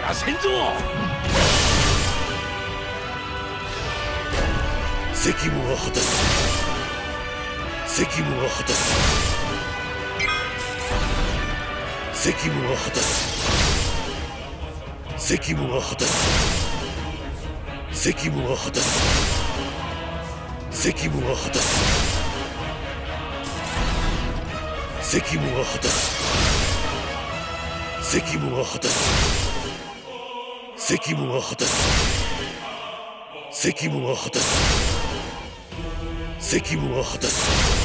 らせんぞ。 責務は果たす。責務は果たす。責務は果たす。責務は果たす。責務は果たす。責務は果たす。責務は果たす。責務は果たす。責務は果たす。責務は果たす。責務は果たす。